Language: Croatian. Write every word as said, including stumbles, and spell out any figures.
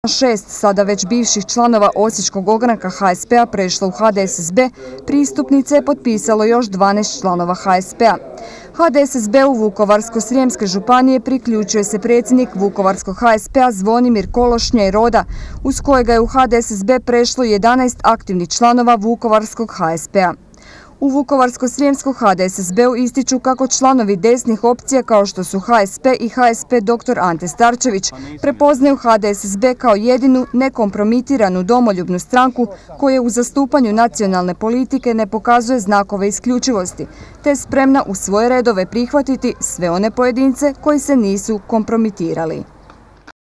Šest sada već bivših članova Osječkog ogranka H S P-a prešlo u H D S S B, pristupnice je potpisalo još dvanaest članova H S P-a. H D S S B u Vukovarsko-srijemske županije priključuje se predsjednik Vukovarskog H S P-a Zvonimir Kološnja i Roda, uz kojega je u H D S S B prešlo jedanaest aktivnih članova Vukovarskog H S P-a. U Vukovarsko-srijemskom H D S S B-u ističu kako članovi desnih opcija kao što su H S P i H S P dr Ante Starčević prepoznaju H D S S B kao jedinu nekompromitiranu domoljubnu stranku koja u zastupanju nacionalne politike ne pokazuje znakove isključivosti, te je spremna u svoje redove prihvatiti sve one pojedince koji se nisu kompromitirali.